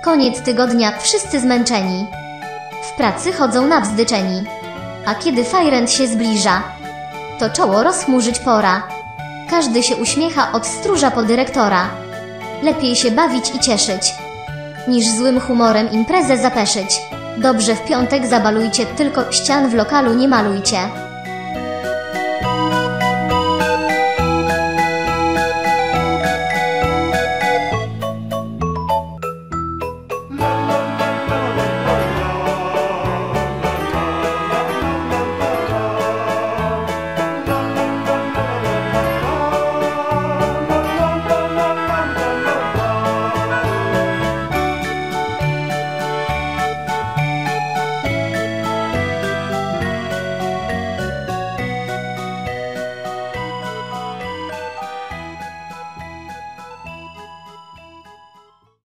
Koniec tygodnia, wszyscy zmęczeni. W pracy chodzą nawzdyczeni. A kiedy fajrant się zbliża, to czoło rozchmurzyć pora. Każdy się uśmiecha od stróża po dyrektora. Lepiej się bawić i cieszyć, niż złym humorem imprezę zapeszyć. Dobrze w piątek zabalujcie, tylko ścian w lokalu nie malujcie.